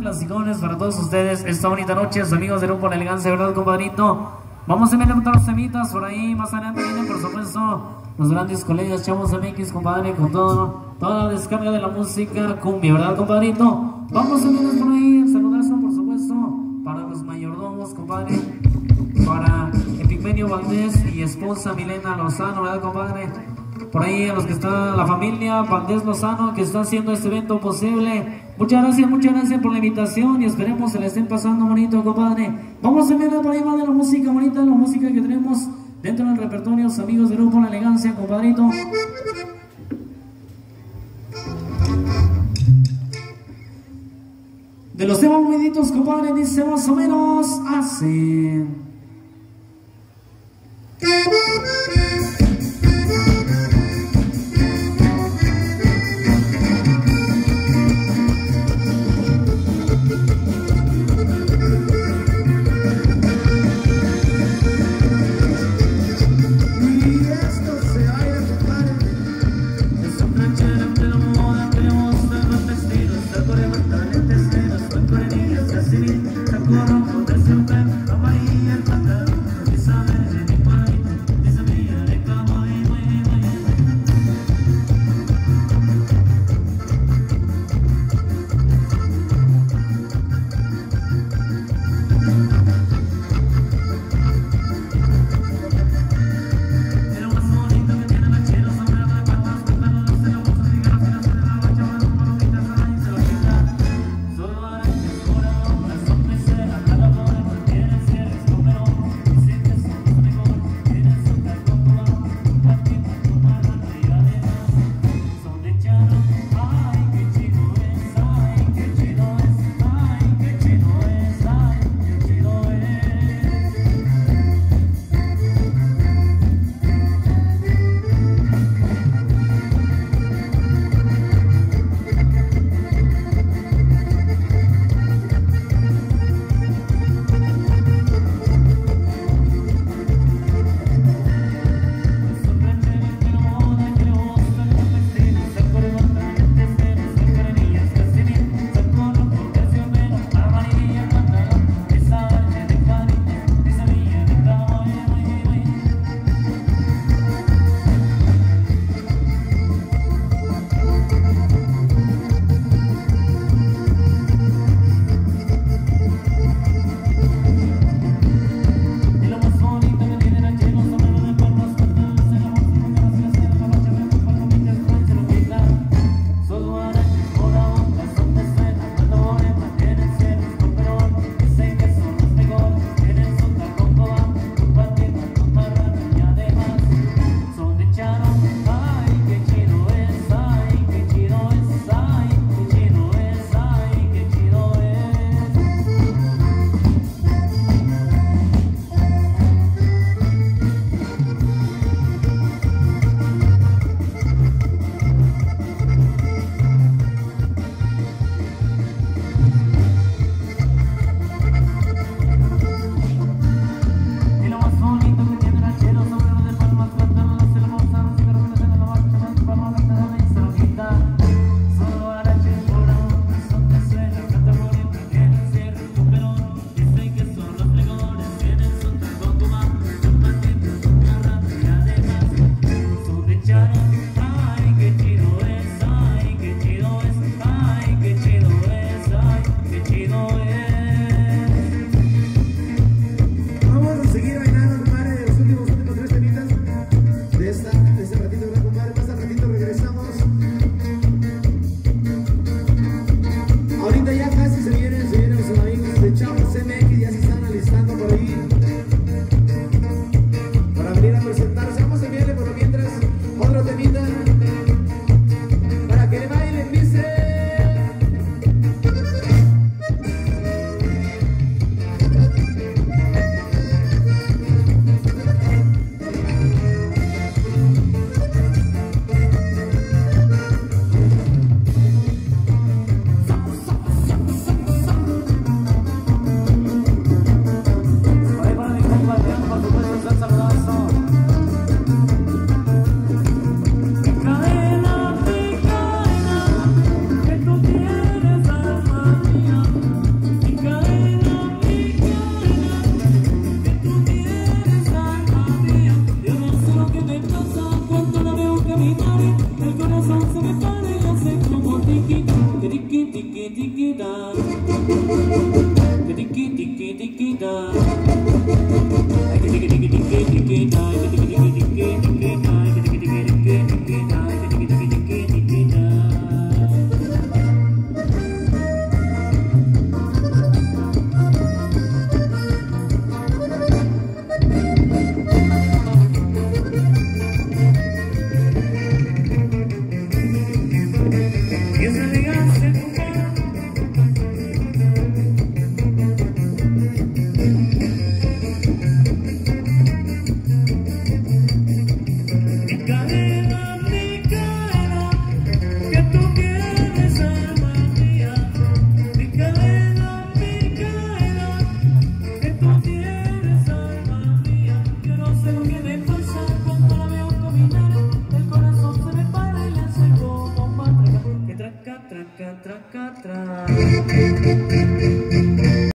clasicones para todos ustedes esta bonita noche, amigos de Grupo La Elegancia, ¿verdad, compadrito? Vamos a ver otros semitas por ahí, más adelante vienen, por supuesto, los grandes colegas Chavos MX, compadre, con toda la descarga de la música cumbia, ¿verdad, compadrito? Vamos a verlos por ahí, saludazo, por supuesto, para los mayordomos, compadre, para Epigmenio Valdés y esposa Milena Lozano, ¿verdad, compadre? Por ahí a los que está la familia Valdés Lozano, que está haciendo este evento posible. Muchas gracias por la invitación y esperemos se la estén pasando bonito, compadre. Vamos a ver por ahí más de la música bonita, la música que tenemos dentro del repertorio, amigos del Grupo La Elegancia, compadrito. De los temas moviditos, compadre, dice más o menos así. Tiki tiki tiki da. Tiki tiki tiki tiki da. Tiki tiki tiki tiki da. Tiki tiki tiki tiki da. Tiki tiki tiki tiki da. Traca, traca, traca, traca.